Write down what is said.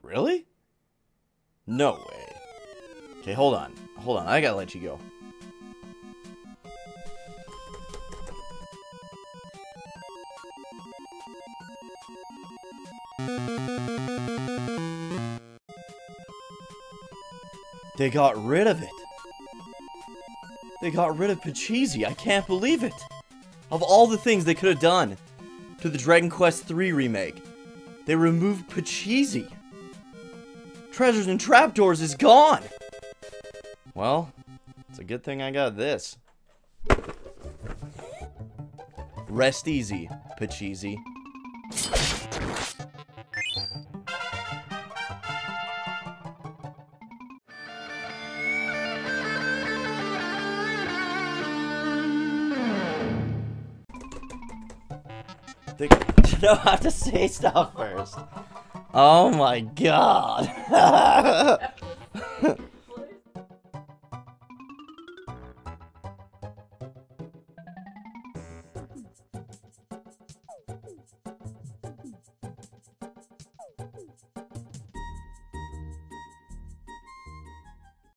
Really? No way. Okay, hold on. Hold on, I gotta let you go. They got rid of it. They got rid of Pachisi. I can't believe it. Of all the things they could have done to the Dragon Quest III remake, they removed Pachisi. Treasures and Trapdoors is gone. Well, it's a good thing I got this. Rest easy, Pachisi. No, I have to say stuff first. Oh my god.